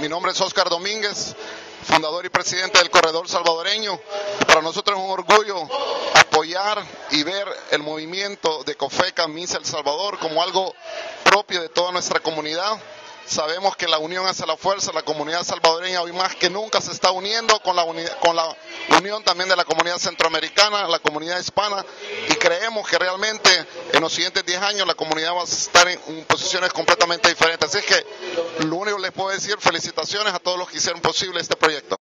Mi nombre es Oscar Domínguez, fundador y presidente del Corredor Salvadoreño. Para nosotros es un orgullo apoyar y ver el movimiento de COFECA Misa El Salvador como algo propio de toda nuestra comunidad. Sabemos que la unión hace la fuerza, la comunidad salvadoreña hoy más que nunca se está uniendo con la unión también de la comunidad centroamericana, la comunidad hispana, y creemos que realmente en los siguientes 10 años la comunidad va a estar en posiciones completamente diferentes. Así es que lo único que les puedo decir, felicitaciones a todos los que hicieron posible este proyecto.